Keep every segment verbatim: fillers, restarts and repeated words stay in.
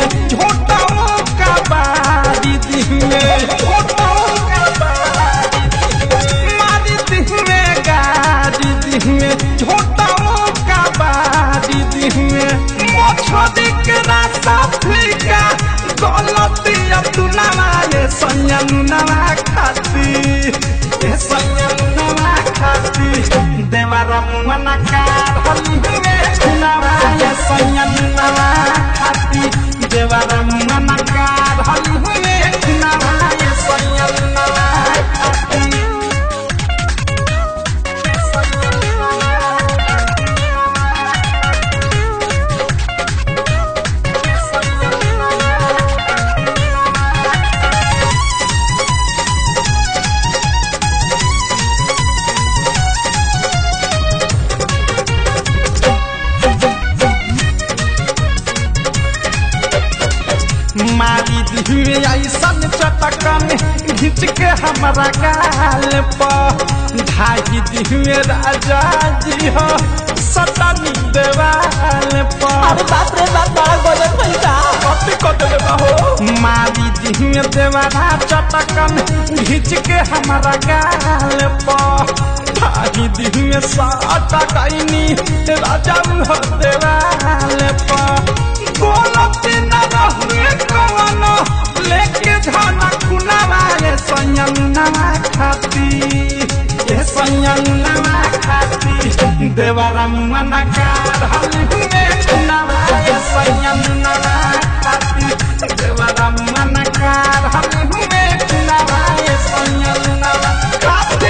में झोटाओं का बारी दी में झोटाओं का बारी मारी दी में गारी दी में झोटाओं का बारी दी में मोछोदी के रास्ता फीका गलती अब तू नवा ये सैया नवा खाती ये सैया नवा खाती देवारा मुआना कार हली में नवा ये सैया नवा खाती देवारा मुआना कार हली में नवा ये सैया नवा खाती मारी दी ऐसन चटकन घिंच के हमारा गाल पर ढाई दी राजा जी हो सतनी देवाल पर अरे बाप रे बाप बड़ा गजब पैसा कति कटले हो मारी दी देवारा चटकन घिंच के हमारा गाल पर ढाई दी सटकनी राजा हो देवाल पर बोलते न रहुए कवनो लेके झाना कुनावा ये सैया खाती ये सैया खाती देवारा मुआना कार हली में कुनावा ये सैया खाती देवारा मुआना कार हली में कुनावा ये सैया खाती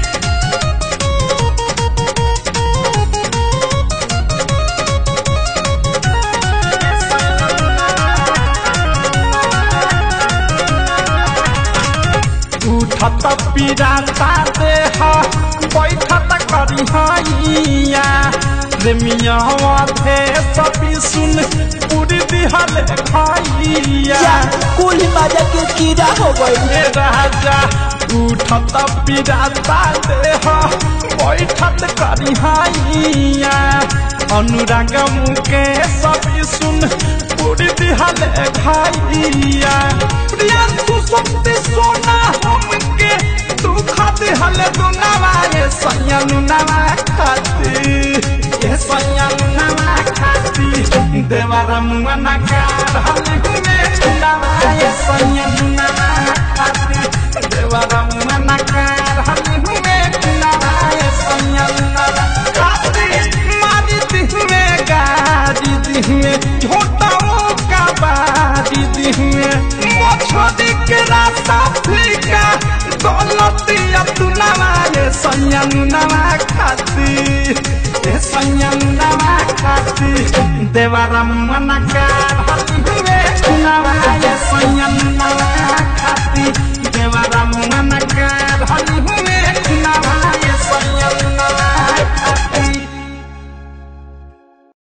उठत पिराता देह बैठत करी हैया प्रेमिया थे सभी सुन पूरी दिहल खैया कुल मजा के कीड़ा हो गई राजा उठत पिराता देह बैठत करी हैया अनुराग मुके सभी सुन पूरी दिहल खैया प्रियंसु शक्ति सोना हमके तू खाती हले तू नवा ये सैया नवा खाती ये सैया नवा खाती देवारा मुआना कार हले में नवा ये सैया नवा खाती देवारा मुआना कार हले में नवा ये सैया नवा खाती मारी दी में गारी दी में झोटाओं का बारी दी में मोछोदी के रास्ता फीका गलती अब तू नवा ये सैया नवा खाती ये सैया नवा खाती देवारा मुआना कार